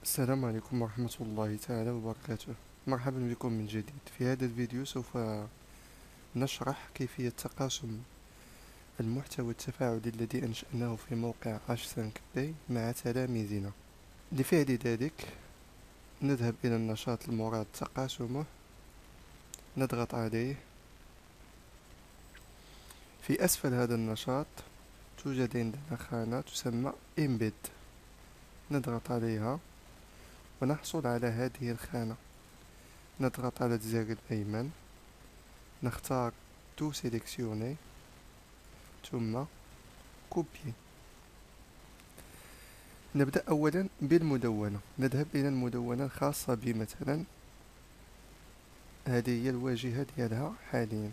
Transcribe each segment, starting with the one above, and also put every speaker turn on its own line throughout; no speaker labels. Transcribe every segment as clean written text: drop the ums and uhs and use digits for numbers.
السلام عليكم ورحمة الله تعالى وبركاته. مرحبا بكم من جديد. في هذا الفيديو سوف نشرح كيفية تقاسم المحتوى التفاعلي الذي أنشأناه في موقع H5P مع تلاميذنا. لفعل ذلك نذهب إلى النشاط المراد تقاسمه، نضغط عليه. في أسفل هذا النشاط توجد عندنا خانة تسمى Embed، نضغط عليها ونحصل على هذه الخانة. نضغط على الزر الأيمن، نختار تو سيليكسيوني ثم كوبي. نبدأ أولا بالمدونة، نذهب إلى المدونة الخاصة بي، مثلا هذه هي الواجهة ديالها حاليا.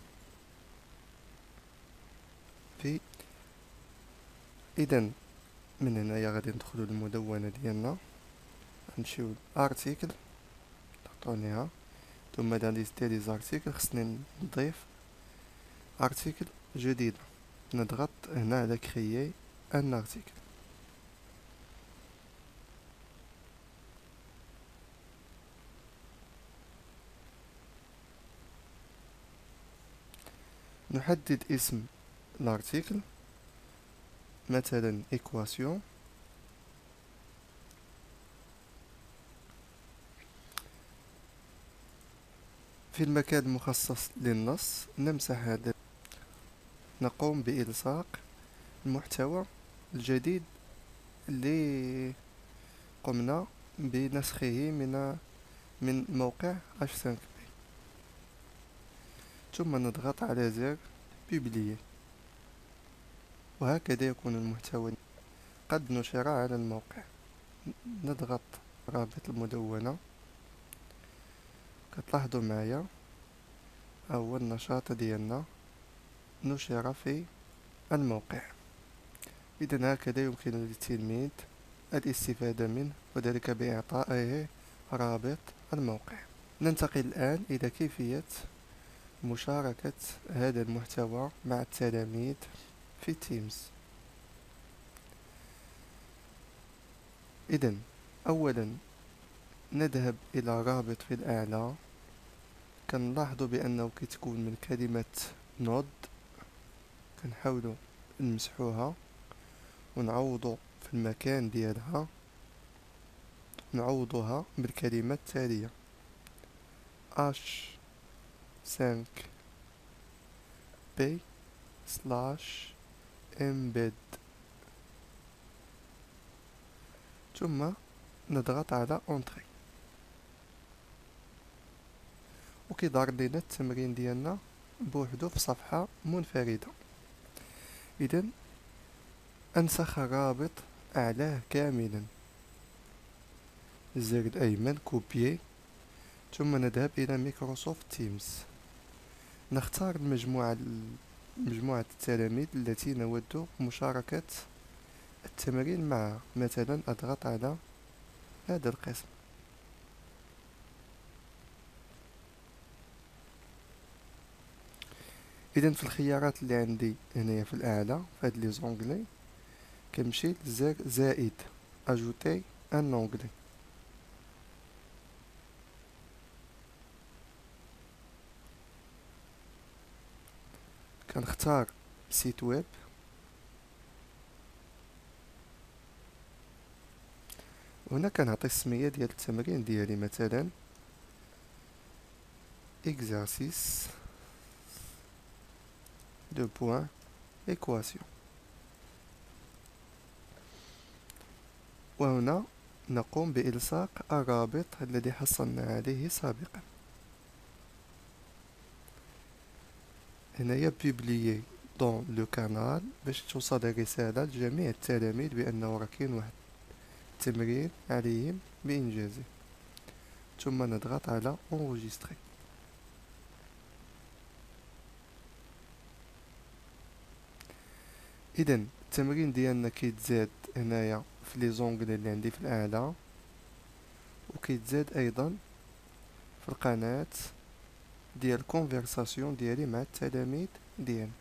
في إذا من هنايا غادي ندخلو المدونة ديالنا، نمشيو لارتيكل نعطونيها، ثم لا ليست ديال زارتيكل خصني نضيف ارتيكل جديد. نضغط هنا على كريي ان ارتيكل. نحدد اسم الارتيكل، مثلا إكواسيون. في المكان المخصص للنص نمسح هذا، نقوم بإلصاق المحتوى الجديد اللي قمنا بنسخه من موقع H5P، ثم نضغط على زر بوبليي، وهكذا يكون المحتوى قد نشر على الموقع. نضغط رابط المدونة، كتلاحظوا معايا هو النشاط ديالنا نشر في الموقع. إذا هكذا يمكن للتلميذ الاستفادة منه، وذلك بإعطائه رابط الموقع. ننتقل الآن إلى كيفية مشاركة هذا المحتوى مع التلاميذ في تيمز. إذا أولا نذهب إلى رابط في الأعلى، كنلاحظوا بأنه كتكون من كلمة نود، كنحاولوا نمسحوها ونعوضو في المكان ديالها، نعوضوها بالكلمة التالية H5P/embed، ثم نضغط على Entrée، وكيظهر لنا التمرين ديالنا بوحدو في صفحة منفردة. إذا أنسخ الرابط أعلاه كاملا، الزر الأيمن كوبيي، ثم نذهب إلى مايكروسوفت تيمز، نختار مجموعة التلاميذ التي نود مشاركة التمرين معها، مثلا أضغط على هذا القسم. إذا في الخيارات اللي عندي هنايا في الأعلى في هاد لي زونغلي، كنمشي لزر زائد أجوتي ان أونغلي، كنختار سيت ويب، وهنا كنعطي السمية ديال التمرين ديالي، مثلا exercice دو بوان équation، وهنا نقوم بإلصاق الرابط الذي حصلنا عليه سابقا. هنايا بوبليي دون لو كانال باش توصل الرسالة لجميع التلاميذ بأنه راه كاين واحد التمرين عليهم بإنجازه، ثم نضغط على enregistrer. إذا التمرين ديالنا كيتزاد هنايا في لي زونغلي اللي عندي في الأعلى، وكيتزاد أيضا في القناة ديال كونفرساسيون ديالي مع التلاميذ ديالي.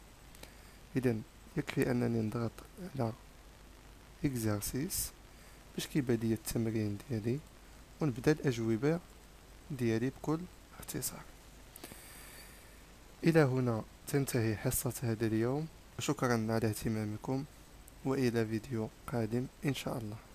إذا يكفي أنني نضغط على exercice باش كيبان ليا التمرين ديالي، ونبدا الأجوبة ديالي بكل اختصار. إلى هنا تنتهي حصة هذا اليوم، وشكرا على اهتمامكم، وإلى فيديو قادم إن شاء الله.